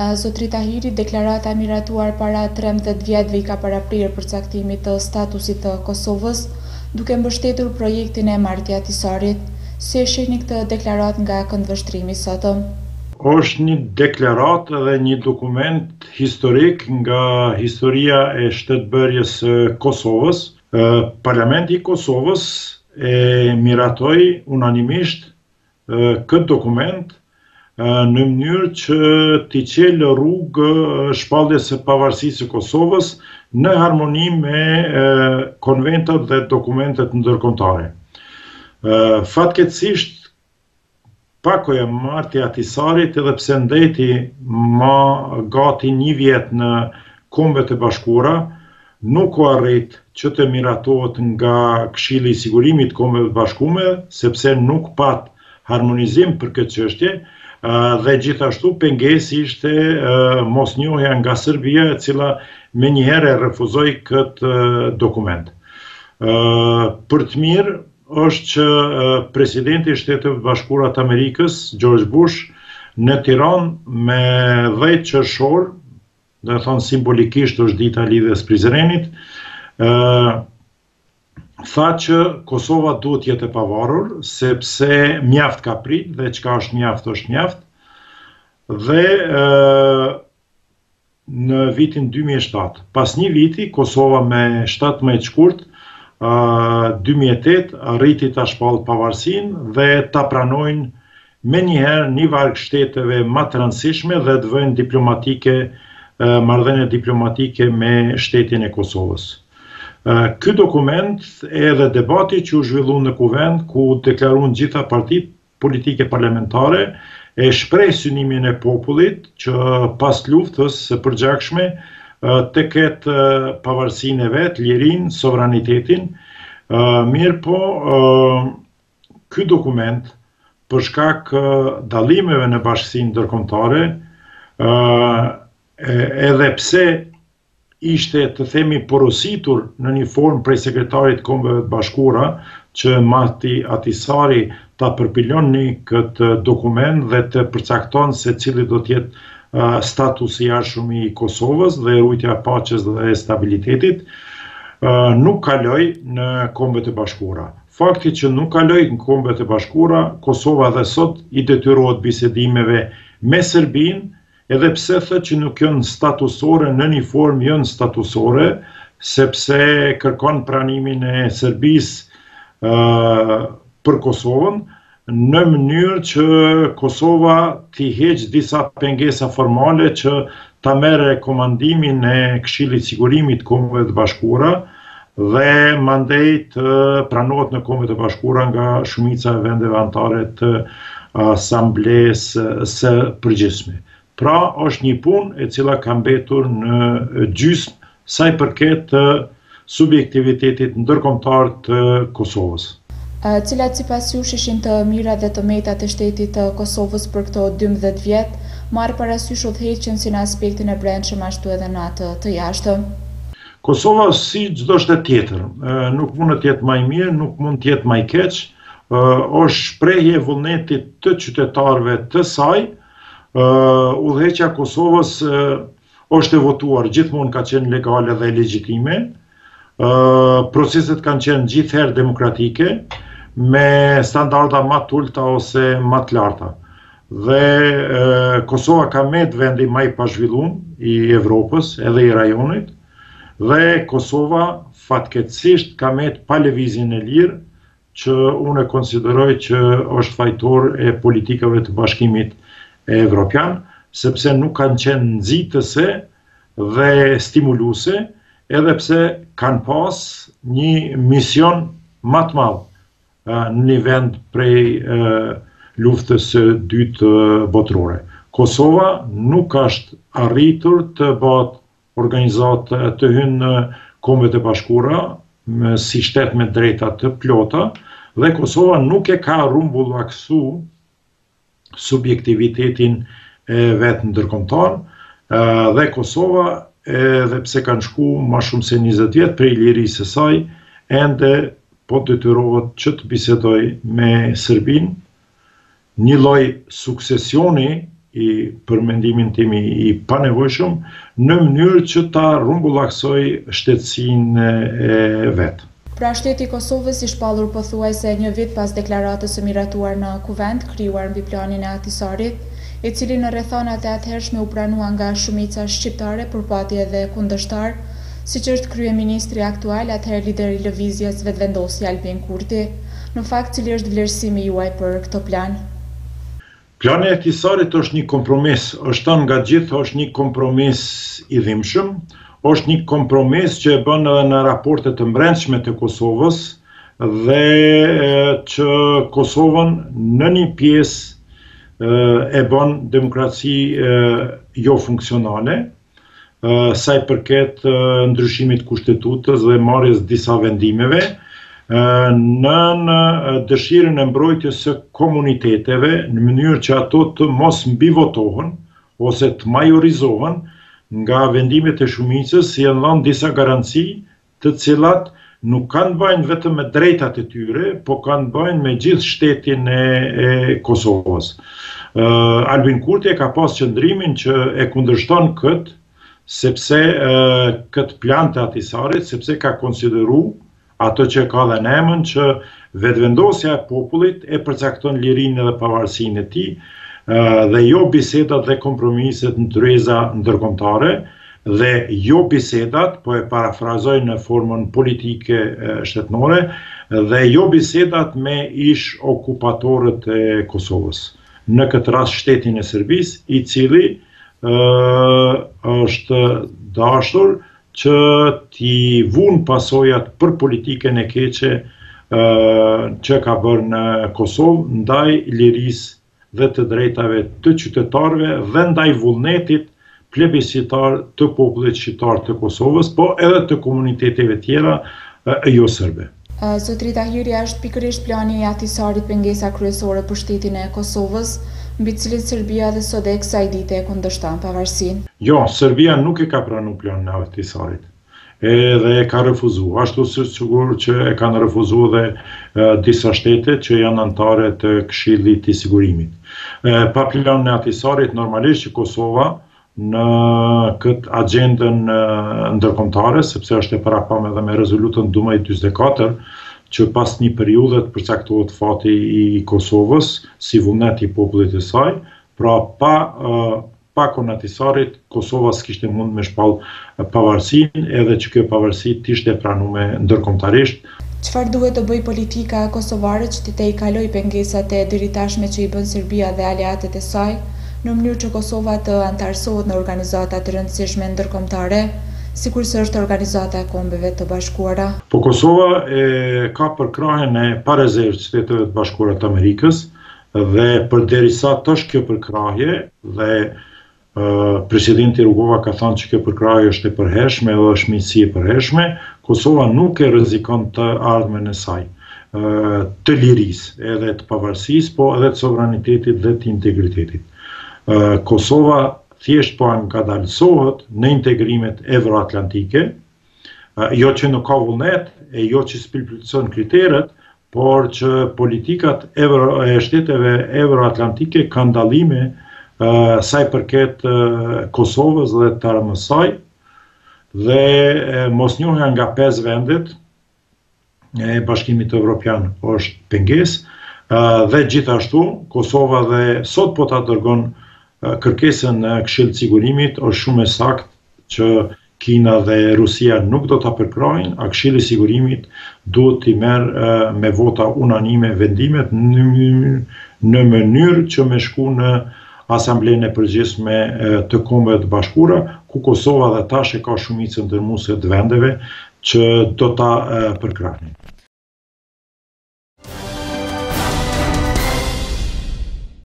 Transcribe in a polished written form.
Zotri Tahiri, deklarata e miratuar para 13 vjetëve i ka paraprirë përcaktimit të statusit të Kosovës, duke mbështetur projektin e marrëdhënies Ahtisarit. Si e shihni këtë deklaratë nga këndvështrimi sot? Është një deklaratë dhe një dokument historik nga historia e shtetbërjes së Kosovës. Parlamenti i Kosovës e miratoi unanimisht këtë dokument në mënyrë që t'i qelë rrugë shpalljes së pavarësisë së Kosovës në harmoni me konventet dhe dokumentet ndërkombëtare. Fatkeqësisht, pakoja marrëdhënia e Ahtisarit, edhe pse ndeti ma gati një vjet në Kombet e Bashkuara, nuk u arrit që të miratohet nga Këshilli i Sigurimit të Kombeve të Bashkuara, sepse nuk pat harmonizim për këtë çështje. Dhe gjithashtu pengesi ishte mosnjohja nga Serbia, e cila menjëherë refuzoi këtë dokument. Për të mirë është që presidenti i Shteteve të Bashkuara të Amerikës, George Bush, në Tiranë me 10 qershor, do të thonë simbolikisht është dita e lidhjes Prizrenit, tha që Kosova duhet jetë e pavarur, sepse mjaft ka prit dhe çka është mjaft. Dhe në vitin 2007, pas një viti, Kosova me 17 shkurt, 2008 arriti ta shpall pavarësinë dhe ta pranojnë menjëherë një varg shteteve më të rëndësishme dhe të vënë marrëdhënie diplomatike me shtetin e Kosovës. Ky dokument edhe debati që u zhvillu në kuvend, ku deklaruan gjitha partitë politike parlamentare, e shpreh synimin e popullit që pas luftës së përgjakshme të ketë pavarësinë e vet, lirinë, sovranitetin. Mirëpo, ky dokument, për shkak dallimeve në bashkësinë ndërkombëtare, edhe pse ishte, të themi, porositur në një formë prej sekretarit të Kombeve të Bashkuara që Mahdi Ahtisari ta përpiloni këtë dokument dhe të përcakton se cili do të jetë statusi i jashtëm i Kosovës dhe rujtja e paqes dhe stabilitetit, nuk kaloi në Kombet e Bashkuara. Fakti që nuk kaloi në Kombet e Bashkuara, Kosova dhe sot i detyrohet bisedimeve me Serbinë, edhe pse thët që nuk janë statusore, në një formë janë statusore, sepse kërkon pranimin e Serbisë për Kosovën, në mënyrë që Kosova t'i heqë disa pengesa formale që ta merre komandimin e Këshillit të Sigurimit të Kombeve të Bashkuara dhe mandej të pranohet në Kombet e Bashkuara nga shumica e vendeve anëtare të Asamblesë së Përgjithshme. Pra, është një punë e cila ka mbetur në gjysmë sa i përket të subjektivitetit ndërkombëtar të Kosovës. Cilat sipas jush ishin të mirat dhe të metat e shtetit të Kosovës për këto 12 vjet, marrë parasysh udhëheqjen si në aspektin e brendshëm ashtu edhe në atë të jashtëm? Kosova, si çdo shtet tjetër, nuk mund të jetë më i mirë, nuk mund të jetë më i keq, është shprehje e vullnetit të qytetarëve të saj. Udhëheqja e Kosovës është e votuar, gjithmonë ka qenë legale dhe legjitime. Proceset kanë qenë gjithherë demokratike, me standarda më të ulta ose më të larta. Dhe Kosova ka met vendi më i pazhvilluar i Evropës, edhe i rajonit, dhe Kosova fatkeqësisht ka met pa lëvizjen e lirë, që unë e konsideroj që është fajtor e politikave të Bashkimit Evropian, sepse nuk kanë qenë nxitëse dhe stimuluese, edhe pse kanë pas një mision më të madh në një vend prej luftës së dytë botërore. Kosova nuk është arritur të bëhet organizatë të hynë në Kombet e Bashkuara si shtet me drejta të plota, dhe Kosova nuk e ka rumbullaksu subjektivitetin e vetë ndërkombëtar, dhe Kosova, edhe pse kanë shku më shumë se 20 vjet prej lirisë së saj, ende po detyrohet që të bisedoj me Serbinë, një lloj suksesioni për mendimin tim i panevojshëm, në mënyrë që ta rumbullaksoj shtetësinë e vetë. Pra shteti i Kosovës i shpallur pothuajse një vit pas deklaratës së miratuar në Kuvend, krijuar mbi planin e Ahtisarit, i cili në rrethonat e atëhershme u pranua nga shumica shqiptare, por pati edhe kundërshtar, siç është kryeministri aktual, atëherë lideri i lëvizjes vetëvendosje Albin Kurti. Në fakt, cili është vlerësimi juaj për këtë plan? Plani i Ahtisarit është një kompromis, është thënë nga gjithë, është një kompromis i dhimbshëm, është një kompromis që e bën edhe në raportet të brendshme të Kosovës dhe që Kosovën në një pjesë e bën demokraci jo funksionale, sa i përket ndryshimit kushtetutës dhe marrjes disa vendimeve, në dëshirën e mbrojtjes së komuniteteve në mënyrë që ato të mos mbivotohen ose të majorizohen nga vendimet e shumicës, si janë dhënë disa garanci të cilat nuk kanë bëjnë vetëm me drejtat e tyre, po kanë bëjnë me gjithë shtetin e Kosovës. Albin Kurti ka pas qëndrimin që e kundërshton këtë, sepse këtë plan të Ahtisarit, sepse ka konsideru ato që ka dhe në emën që vetëvendosja e popullit e përcakton lirinë dhe pavarësinë e tij, dhe jo bisedat dhe kompromiset në tryeza ndërkombëtare, dhe jo bisedat, po e parafrazoj në formën politike shtetënore, dhe jo bisedat me ish okupatorët e Kosovës. Në këtë rast shtetin e Serbisë, i cili është dashur që t'i vunë pasojat për politiken e keqe që ka bërë në Kosovë ndaj lirisë dhe të drejtave të qytetarëve dhe ndaj vullnetit plebiscitar të popullit shqiptar të Kosovës, po edhe të komuniteteve tjera jo serbe. Zotri Tahiri, është pikërisht plani i Ahtisarit pengesa kryesore për shtetin e Kosovës, mbi cilin Serbia dhe sot e kësaj dite e kundërshton pavarësinë? Jo, Serbia nuk e ka pranuar planin e Ahtisarit. Dhe e ka refuzuar, ashtu sigur që e kanë refuzuar dhe disa shtete që janë anëtare të Këshillit të Sigurimit. Pa planin e Ahtisarit, normalisht që Kosova në këtë agendën ndërkombëtare, sepse është e paraprame edhe me rezolutën 1244, që pas një periudhe të përcaktohet fati i Kosovës si vullnet i popullit të saj, pra pa Ahtisarit, Kosova s'kishte mund me shpallë pavarësinë, edhe që kjo pavarësi t'ishte pranuar ndërkombëtarisht. Çfarë duhet të bëjë politika kosovare që të i kaloj pengesat e diritashme që i bën Serbia dhe aleatet e saj, në mënyrë që Kosova të antarësohet në organizata të rëndësishme ndërkombëtare, sikurse është Organizata e Kombeve të Bashkuara? Po Kosova ka përkrahjen e parezervë të Shteteve të Bashkuara të Amerikës dhe përderisa tash kjo përkrahje dhe presidenti Rugova ka thënë që kjo përkrahje është e përhershme dhe është miqësi e përhershme, Kosova nuk e rrezikon të ardhmen e saj, të lirisë, edhe të pavarësisë, po edhe të sovranitetit dhe të integritetit. Kosova thjesht po ngadalësohet në integrimet evroatlantike, jo që nuk ka vullnet, e jo që s'përplotëson kriteret, por që politikat e shteteve evroatlantike kanë dallime sa i përket Kosovës dhe të armësaj, dhe mosnjohja nga 5 vendet e Bashkimit Evropian është pengesë, dhe gjithashtu Kosova dhe sot po ta dërgon kërkesën në Këshill të Sigurimit, është shumë e saktë që Kina dhe Rusia nuk do ta përkrahin, a Këshilli i Sigurimit duhet t'i merr me vota unanime vendimet në mënyrë që me shku në Asamblenë e Përgjithshme të Kombeve të Bashkuara, ku Kosova dhe tash e ka shumicën dërmuese të vendeve që do ta përkrahin.